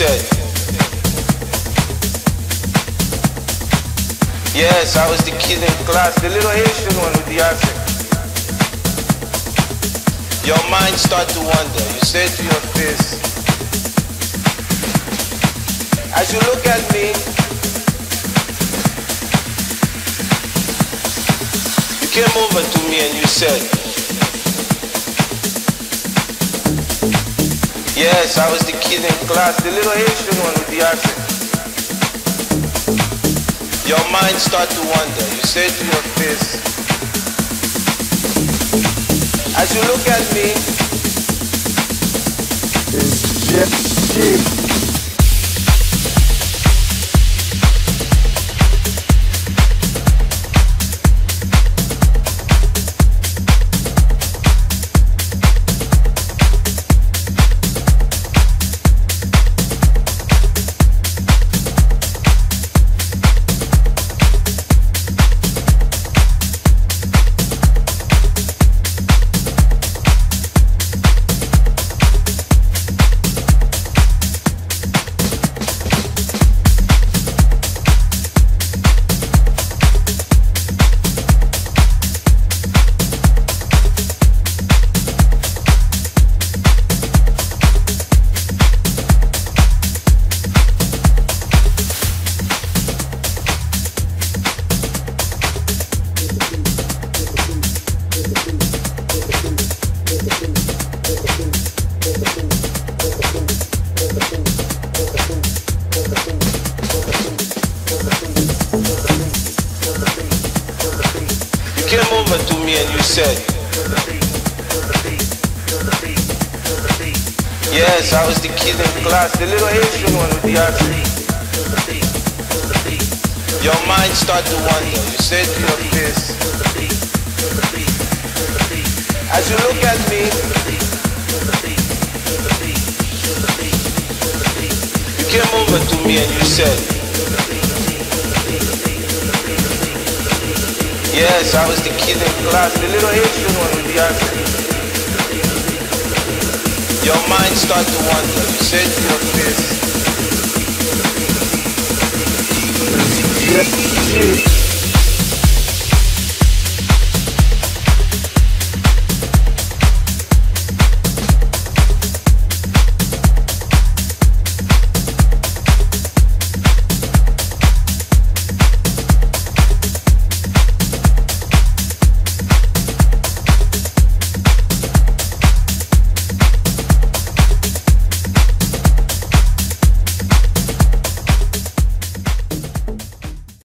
said. Yes, I was the kid in class, the little Asian one with the accent. Your mind start to wander. You say to your face, as you look at me, you came over to me and you said, yes, I was the kid in class, the little Asian one with the accent. Your mind start to wander. You say to your face, as you look at me, it's just you. came over to me and you said, yes, I was the kid in class, the little Asian one with the accent. Your mind start to wander. You said to your face, as you look at me, you came over to me and you said, yes, I was the kid in class, the little Asian one with the accent. Your mind start to wander. You said to your face, Yes,